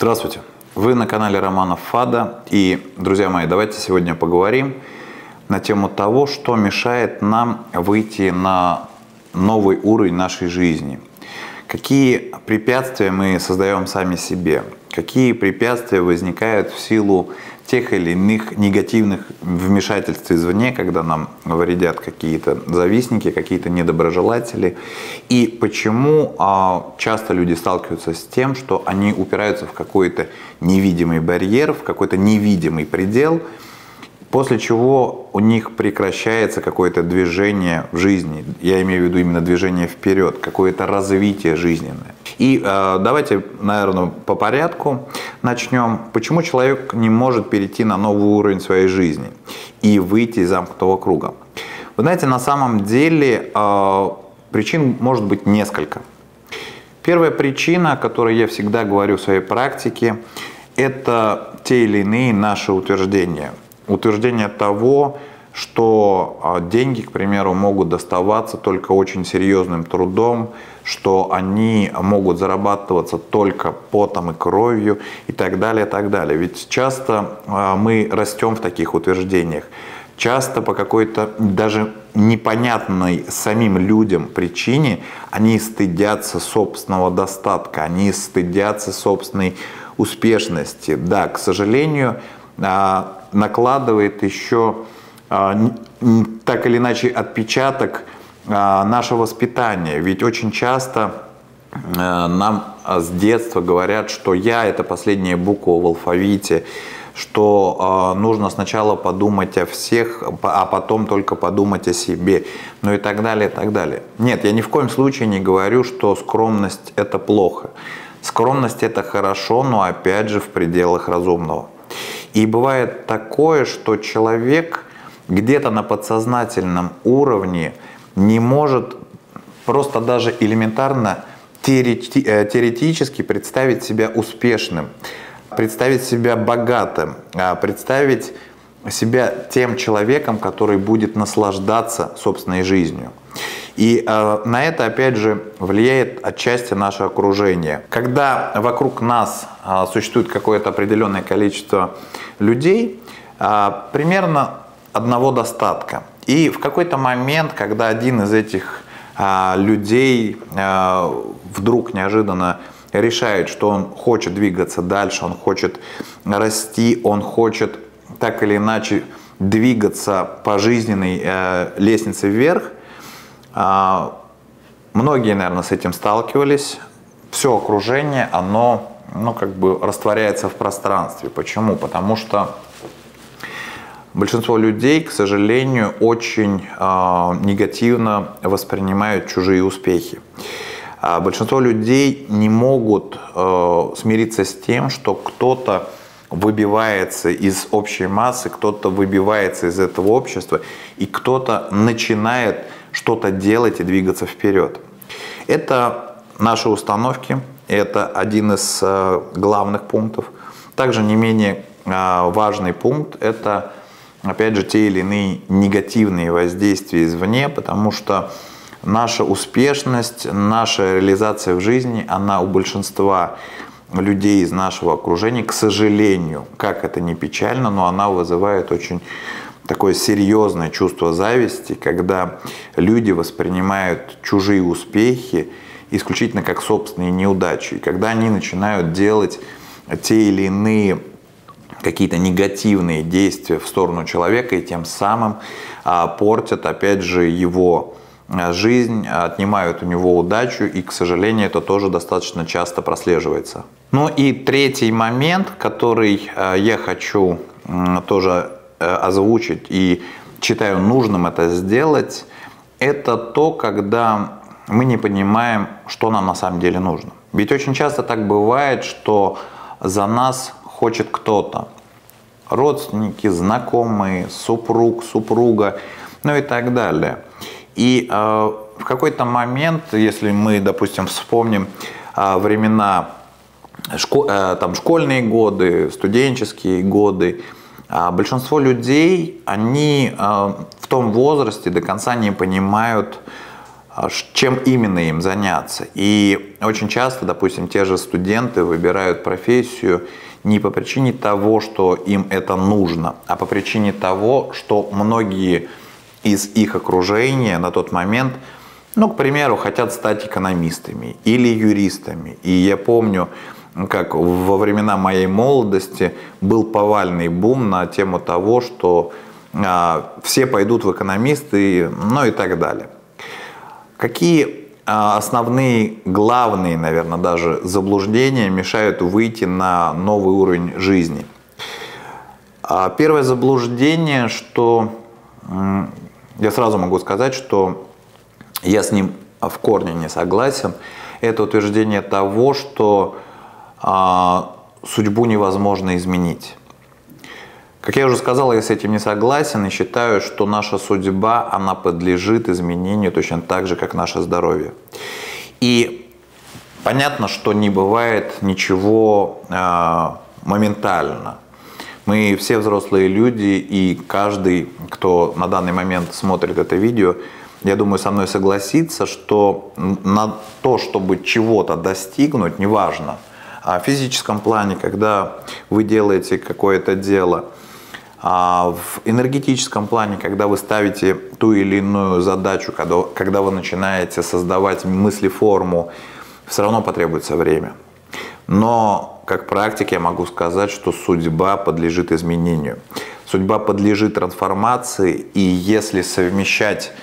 Здравствуйте! Вы на канале Романов Фада. И, друзья мои, давайте сегодня поговорим на тему того, что мешает нам выйти на новый уровень нашей жизни. Какие препятствия мы создаем сами себе? Какие препятствия возникают в силу тех или иных негативных вмешательств извне, когда нам вредят какие-то завистники, какие-то недоброжелатели. И почему часто люди сталкиваются с тем, что они упираются в какой-то невидимый барьер, в какой-то невидимый предел, после чего у них прекращается какое-то движение в жизни. Я имею в виду именно движение вперед, какое-то развитие жизненное. И давайте, наверное, по порядку начнем. Почему человек не может перейти на новый уровень своей жизни и выйти из замкнутого круга? Вы знаете, на самом деле причин может быть несколько. Первая причина, о которой я всегда говорю в своей практике, это те или иные наши утверждения. Утверждение того, что деньги, к примеру, могут доставаться только очень серьезным трудом, что они могут зарабатываться только потом и кровью и так далее, и так далее. Ведь часто мы растем в таких утверждениях. Часто по какой-то даже непонятной самим людям причине они стыдятся собственного достатка, они стыдятся собственной успешности. Да, к сожалению, накладывает еще так или иначе отпечаток наше воспитание. Ведь очень часто нам с детства говорят, что «я» — это последняя буква в алфавите, что нужно сначала подумать о всех, а потом только подумать о себе, ну и так далее, и так далее. Нет, я ни в коем случае не говорю, что скромность — это плохо. Скромность — это хорошо, но опять же в пределах разумного. И бывает такое, что человек где-то на подсознательном уровне не может просто даже элементарно теоретически представить себя успешным, представить себя богатым, представить себя тем человеком, который будет наслаждаться собственной жизнью. И на это, опять же, влияет отчасти наше окружение. Когда вокруг нас существует какое-то определенное количество людей, примерно одного достатка. И в какой-то момент, когда один из этих людей вдруг неожиданно решает, что он хочет двигаться дальше, он хочет расти, он хочет так или иначе двигаться по жизненной лестнице вверх, многие, наверное, с этим сталкивались. Все окружение, оно как бы растворяется в пространстве. Почему? Потому что большинство людей, к сожалению, очень негативно воспринимают чужие успехи. Большинство людей не могут смириться с тем, что кто-то выбивается из общей массы, кто-то выбивается из этого общества, и кто-то начинает что-то делать и двигаться вперед. Это наши установки, это один из главных пунктов. Также не менее важный пункт – это, опять же, те или иные негативные воздействия извне, потому что наша успешность, наша реализация в жизни, она у большинства людей из нашего окружения, к сожалению, как это ни печально, но она вызывает очень такое серьезное чувство зависти, когда люди воспринимают чужие успехи исключительно как собственные неудачи. И когда они начинают делать те или иные какие-то негативные действия в сторону человека и тем самым портят, опять же, его жизнь, отнимают у него удачу, и, к сожалению, это тоже достаточно часто прослеживается. Ну и третий момент, который я хочу тоже озвучить и считаю нужным это сделать, это то, когда мы не понимаем, что нам на самом деле нужно. Ведь очень часто так бывает, что за нас хочет кто-то. Родственники, знакомые, супруг, супруга, ну и так далее. И в какой-то момент, если мы, допустим, вспомним времена, школьные годы, студенческие годы, большинство людей, они в том возрасте до конца не понимают чем именно им заняться. И очень часто, допустим, те же студенты выбирают профессию не по причине того, что им это нужно, а по причине того, что многие из их окружения на тот момент, ну, к примеру, хотят стать экономистами или юристами. И я помню, как во времена моей молодости был повальный бум на тему того, что все пойдут в экономисты, ну и так далее. Какие основные, главные, наверное, даже заблуждения мешают выйти на новый уровень жизни? Первое заблуждение, что я сразу могу сказать, что я с ним в корне не согласен, это утверждение того, что судьбу невозможно изменить. Как я уже сказал, я с этим не согласен и считаю, что наша судьба, она подлежит изменению точно так же, как наше здоровье. И понятно, что не бывает ничего моментально. Мы все взрослые люди, и каждый, кто на данный момент смотрит это видео, я думаю, со мной согласится, что на то, чтобы чего-то достигнуть, неважно, в физическом плане, когда вы делаете какое-то дело, в энергетическом плане, когда вы ставите ту или иную задачу, когда вы начинаете создавать мыслеформу, все равно потребуется время. Но как практик я могу сказать, что судьба подлежит изменению. Судьба подлежит трансформации, и если совмещать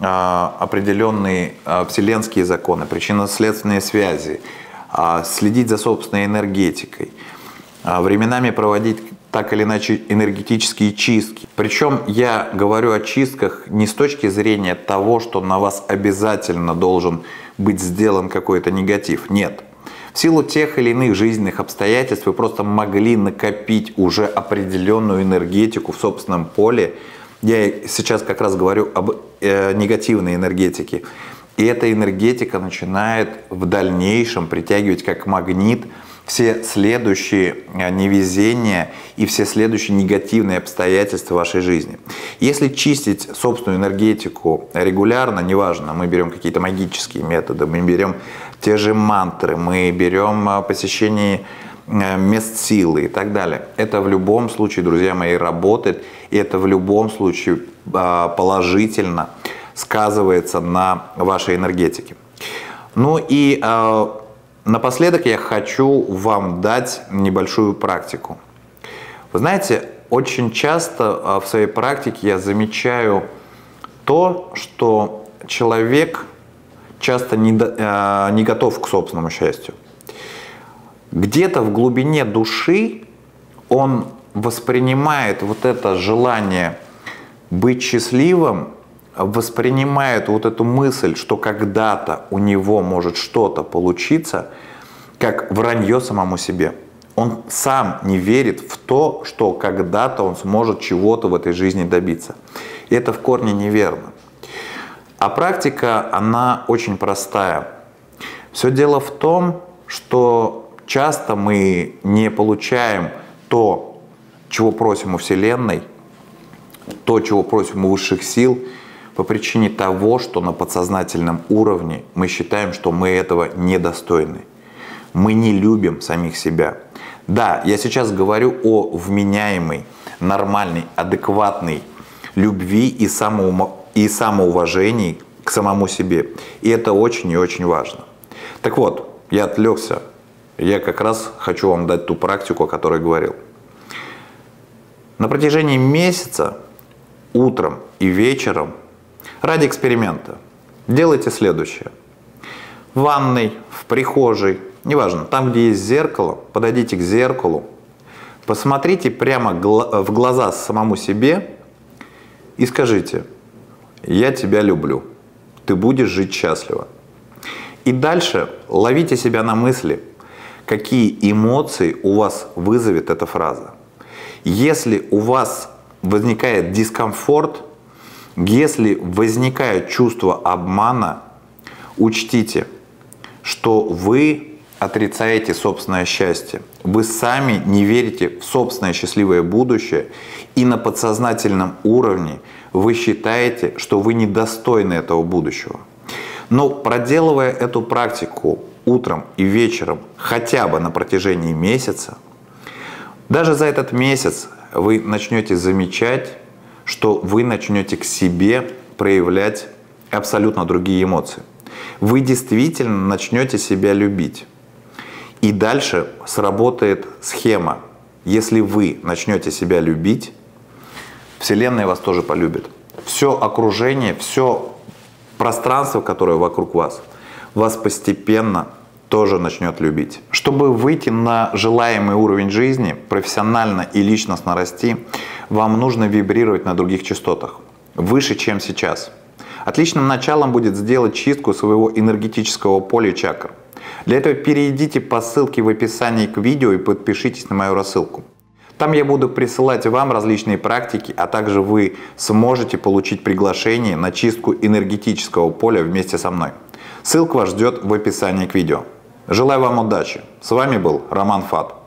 определенные вселенские законы, причинно-следственные связи, следить за собственной энергетикой, временами проводить так или иначе энергетические чистки. Причем я говорю о чистках не с точки зрения того, что на вас обязательно должен быть сделан какой-то негатив. Нет. В силу тех или иных жизненных обстоятельств вы просто могли накопить уже определенную энергетику в собственном поле. Я сейчас как раз говорю об негативной энергетике. И эта энергетика начинает в дальнейшем притягивать как магнит все следующие невезения и все следующие негативные обстоятельства вашей жизни. Если чистить собственную энергетику регулярно, неважно, мы берем какие-то магические методы, мы берем те же мантры, мы берем посещение мест силы и так далее. Это в любом случае, друзья мои, работает, и это в любом случае положительно сказывается на вашей энергетике. Ну и напоследок я хочу вам дать небольшую практику. Вы знаете, очень часто в своей практике я замечаю то, что человек часто не готов к собственному счастью. Где-то в глубине души он воспринимает вот это желание быть счастливым, воспринимает вот эту мысль, что когда-то у него может что-то получиться, как вранье самому себе. Он сам не верит в то, что когда-то он сможет чего-то в этой жизни добиться. И это в корне неверно. А практика, она очень простая. Все дело в том, что часто мы не получаем то, чего просим у Вселенной, то, чего просим у высших сил, по причине того, что на подсознательном уровне мы считаем, что мы этого недостойны. Мы не любим самих себя. Да, я сейчас говорю о вменяемой, нормальной, адекватной любви и самоуважении к самому себе. И это очень и очень важно. Так вот, я отвлекся. Я как раз хочу вам дать ту практику, о которой говорил. На протяжении месяца, утром и вечером, ради эксперимента, делайте следующее. В ванной, в прихожей, неважно, там, где есть зеркало, подойдите к зеркалу, посмотрите прямо в глаза самому себе и скажите: «Я тебя люблю, ты будешь жить счастливо». И дальше ловите себя на мысли, какие эмоции у вас вызовет эта фраза. Если у вас возникает дискомфорт, если возникает чувство обмана, учтите, что вы отрицаете собственное счастье. Вы сами не верите в собственное счастливое будущее, и на подсознательном уровне вы считаете, что вы недостойны этого будущего. Но проделывая эту практику утром и вечером хотя бы на протяжении месяца, даже за этот месяц вы начнете замечать, что вы начнете к себе проявлять абсолютно другие эмоции. Вы действительно начнете себя любить. И дальше сработает схема. Если вы начнете себя любить, Вселенная вас тоже полюбит. Все окружение, все пространство, которое вокруг вас постепенно тоже начнет любить. Чтобы выйти на желаемый уровень жизни, профессионально и личностно расти, вам нужно вибрировать на других частотах, выше, чем сейчас. Отличным началом будет сделать чистку своего энергетического поля и чакр. Для этого перейдите по ссылке в описании к видео и подпишитесь на мою рассылку. Там я буду присылать вам различные практики, а также вы сможете получить приглашение на чистку энергетического поля вместе со мной. Ссылка вас ждет в описании к видео. Желаю вам удачи. С вами был Роман Фат.